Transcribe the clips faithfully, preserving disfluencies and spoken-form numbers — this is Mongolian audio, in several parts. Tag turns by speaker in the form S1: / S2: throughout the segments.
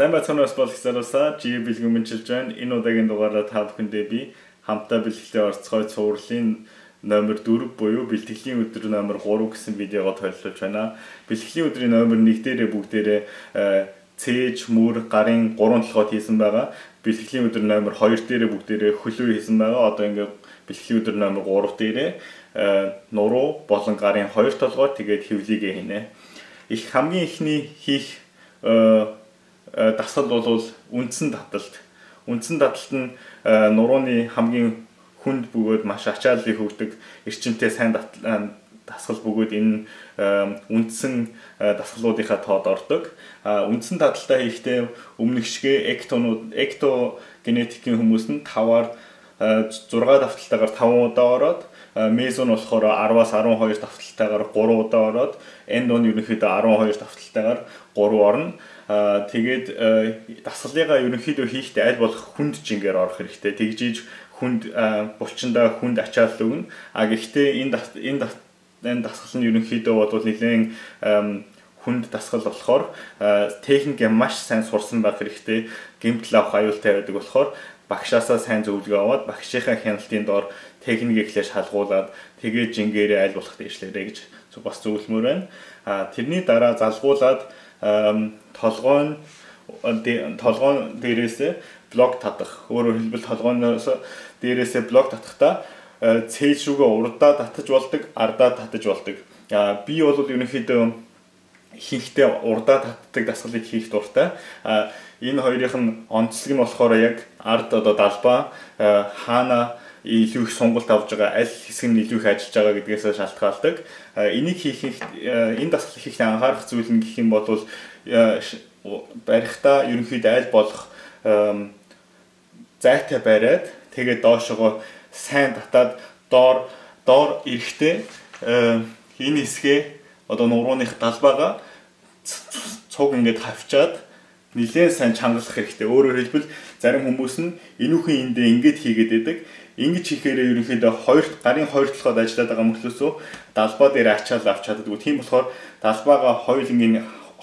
S1: Сайн байцгаана уу залуусаа жи бэлгэн мэдчилж байна. Энэ удаагийн дугаараар та бүхэндээ би хамтаа бэлтгэлээ орцгой цувралын номер дөрөв буюу бэлтгэлийн өдөр номер гурав гэсэн видеого төлөвлөж байна. Бэлтгэлийн өдрийн номер нэг дээрээ бүгдээрээ цээж, мөр, гарын гурван толгойд хийсэн байгаа. Бэлтгэлийн өдөр номер хоёр дээрээ бүгдээрээ хөлөө хийсэн байгаа. Одоо ингээд бэлтгэлийн өдөр номер гурав дээрээ нуруу болон гарын хоёр толгой тэгээд хөвлийгээ хийнэ. Их хамгийн ихний хийх дасгал бол үндсэн таталт. Үндсэн таталт нь нурууны хамгийн хүнд бөгөөд маш ачааллыг өгдөг эрчимтэй сайн дасгал бөгөөд энэ үндсэн дасгалуудынхаа тоод ордог. Үндсэн таталтаа хийхдээ өмнөгшгөө эктонууд, экто генетикийн хүмүүс нь таваар зураг давталтайгаар таван удаа ороод, мезон болохоор араваас арван хоёр давталтайгаар гурван удаа ороод, эндон ерөнхийдөө арван хоёр давталтайгаар гурван орно. Тэгээд дасгалыгаа ерөнхийдөө хийхдээ аль болох хүнд жингээр орох хэрэгтэй. Тэгжиж хүнд булчиндаа хүнд ачаалал өгнө. А гэхдээ энэ энэ энэ дасгал нь ерөнхийдөө бол нэлээд хүнд дасгал болохоор техникээ маш сайн сурсан байх хэрэгтэй. Гэмтэл авах аюултай байдаг болохоор багшаасаа сайн зөвлөгөө аваад багшийнхаа хяналтын доор техникийг эхлээд шалгуулад тэгээд жингээрээ аль болох дээшлээрэй гэж бас зөвлөмөр байна. А тэрний дараа залгуулад толгойн толгойн дээрээсээ блок татах. Өөрөөр хэлбэл толгойноос дээрээсээ блок татахдаа цээж рүүгээ урдаа татаж болдог, ардаа татаж болдог. Би бол ерөнхийдөө хийхдээ урдаа татдаг дасгалыг хийх дуртай. Энэ хоёрын нь онцлог нь болохоор яг ард одоо далбаа хаана илүү их сонголт авж байгаа, аль хэсэг нь илүү их ажиллаж байгаа гэдгээс шалтгаалдаг. Энийг хийх энэ дасгал хийхдээ анхаарах зүйл нь гэх юм бол барихтаа ерөнхийдөө аль болох зайтай бариад тэгээд доошогоо сайн татаад доор доор ирэхдээ энэ хэсгээ одоо нурууных далбаага цуг ингээд хавчаад нэлээд сайн чангалах хэрэгтэй. Өөрөөр хэлбэл зарим хүмүүс нь энүүхэн эндээ ингээд хийгээд байдаг. Ингэж хийхээр ерөнхийдөө хоёр гарын хоёр толгойд ажиллаад байгаа мөртлөөсөө далбаа дээр ачаал авч чаддаггүй. Тийм болохоор далбаага хоёулангийн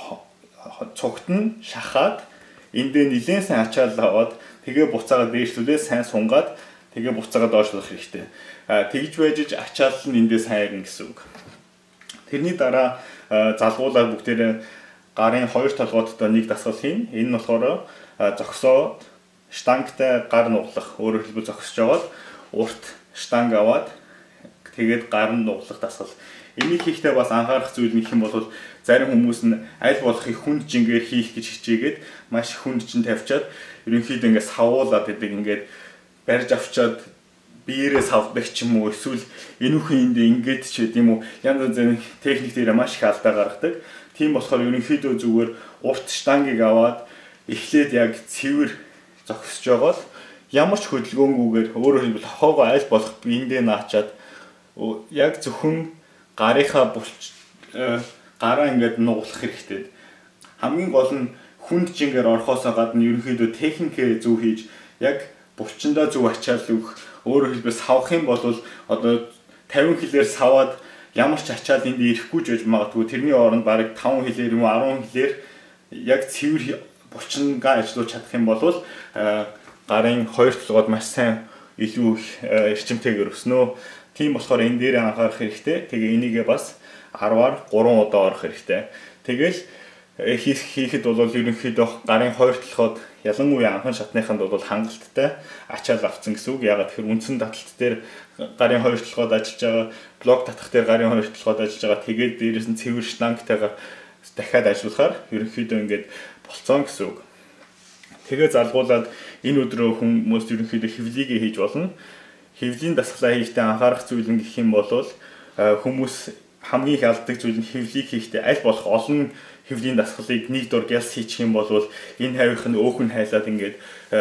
S1: цугт нь шахаад эндээ нэлээд сайн ачаал аваад тэгээ буцаагаа дээшлүүлээ сайн сунгаад тэгээ буцаагаа доошлох хэрэгтэй. Тэгж байж ачаал нь эндээ сайн ирнэ гэсэн үг. Тэрний дараа залгуулаад бүгдээрээ гарын хоёр толгойдоо нэг дасгал хийн. Энэ нь болохоор зогсоо штангтай гар нуглах. Өөрөөр хэлбэл зогсож байгаад урт штанг аваад тэгээд гар нуглах дасгал. Энийг хийхдээ бас анхаарах зүйл нэг юм бол зарим хүмүүс нь аль болох их хүнд жингээр хийх гэж хичээгээд маш хүнд чин тавьчаад ерөнхийдөө ингээд савуулаад байдаг, ингээд барьж авчаад биеэрээ савдаг ч юм уу, эсвэл энүүхэн эндээ ингээд ч гэдэм үү, янз бүрийн техник дээр маш их алдаа гаргадаг. Тийм болохоор ерөнхийдөө зүгээр урт штангийг аваад эхлээд яг цэвэр зогсож байгаад ямар ч хөдөлгөөнгүйгээр өөрөөр хэлбэл хоогоо аль болох биендээ наачаад яг зөвхөн гарынхаа булч гараа ингээд нуглах хэрэгтэй. Хамгийн гол нь хүнд жингээр орохоос гадна ерөнхийдөө техникээ зөв хийж яг булчиндаа зөв ачаал өгөх. Өөрөөр хэлбэл савах юм бол одоо тавин хилээр саваад ямар ч ачаал энд ирэхгүй ч байж магадгүй. Тэрний оронд бараг таван хилээр юм уу арван хилээр яг цэвэр булчингаа ажиллуулж чадах юм бол гарын хоёр толгойд маш сайн илүү их эрчимтэйгээр өснө. Тийм болохоор энэ дээр анхаарах хэрэгтэй. Тэгээ энийгээ бас арваар гурван удаа орох хэрэгтэй. Тэгэл хийх хийхэд бол ерөнхийдөө гарын хоёр толгойд ялангуяа анхан шатныханд бол хангалттай ачаал авцсан гэсэн үг. Ягаад тэгэхээр үндсэн таталт дээр гарын хоёр толгойд ажиллаж байгаа, блок татах дээр гарын хоёр толгойд ажиллаж байгаа. Тэгээд дээрээс нь цэвэр штангтайгаар дахиад ажиллахаар ерөнхийдөө ингээд болцсон гэсэн үг. Тэгээ залгуулад энэ өдрөө хүмүүс ерөнхийдөө хөвлийгээ хийж болно. Хөвлийн дасгалаа хийхдээ анхаарах зүйл нь гэх юм бол хүмүүс хамгийн их алддаг зүйл нь хөвлийг хийхдээ аль болох олон хөвлийн дасгалыг нэг дор гялс хийчих юм бол энэ хавийнх нь өөхөн хайлаад ингээд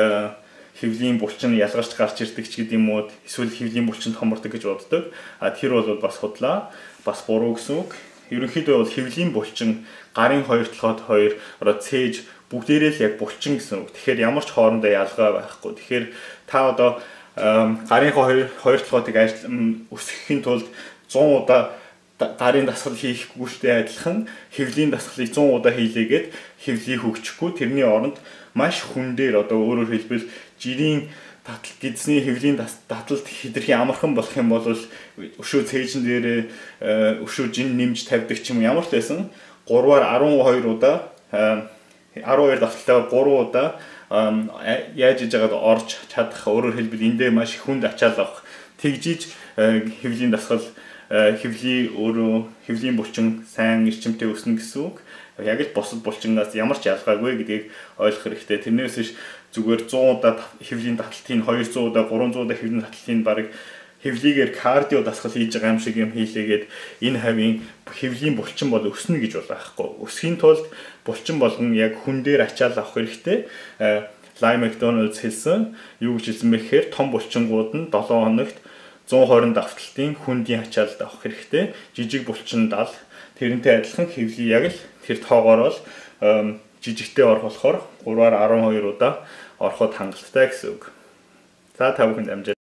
S1: хөвлийн булчин ялгарч гарч ирдэг ч гэдэм үү, эсвэл хөвлийн булчин томордог гэж боддог. А тэр бол бас худлаа, бас буруу гэсэн үг. Ерөнхийдөө бол хөвлийн булчин гарын хоёр толгойд хоёр ороо цээж бүгдээрээ л яг булчин гэсэн үг. Тэгэхээр ямар ч хоорондоо ялгаа байхгүй. Тэгэхээр та одоо гарын хоёр хоёр толгойдыг өсгөхийн тулд зуун удаа гарын дасгал хийхгүйтэй адилхан хэвлийн дасгалыг зуун удаа хийлээгээд хэвлийг хөгжихгүй тэрний оронд маш хүн дээр одоо өөрөөр хэлбэл жирийн татал гидсний хэвлийн таталд хэтэрхий амархан болох юм бол өшөө цээжин дээр өшөө жин нэмж тавьдаг ч юм ямар ч байсан гурваар арван хоёр удаа арван хоёр дасгалтайгаар гурван удаа яаж иж байгаад орж чадах өөрөөр хэлбэл эндээ маш их хүнд ачаал авах тэгжиж хэвлийн дасгал хэвлийн өөрөө хэвлийн булчин сайн эрчимтэй өснө гэсэн үг. Яг л бусад булчингаас ямар ч ялгаагүй гэдгийг ойлгох хэрэгтэй. Тэрнээс биш зүгээр зуун удаа хэвлийн таталтын двухсот удаа гурамсот удаа хэвлийн таталтын баг хэвлийгээр кардио дасгал хийж байгаа юм шиг юм хийлээгээд энэ хавийн хэвлийн булчин бол өснө гэж бол байхгүй. Өсхийн тулд булчин болгон яг хүн дээр ачаал авах хэрэгтэй. Лай Макдоналдс хэлсэн юу гэж хэлсэн бэ гэхээр том булчингууд нь долоон хоногт зуун хорин давталтын хүндийн ачаалд авах хэрэгтэй. Жижиг булчин дал тэрнтэй адилхан хэвлий яг л тэр тоогоор бол жижигтэй орох болохоор гурваар арван хоёр удаа ороход хангалттай гэсэн үг. За та бүхэнд амжилт.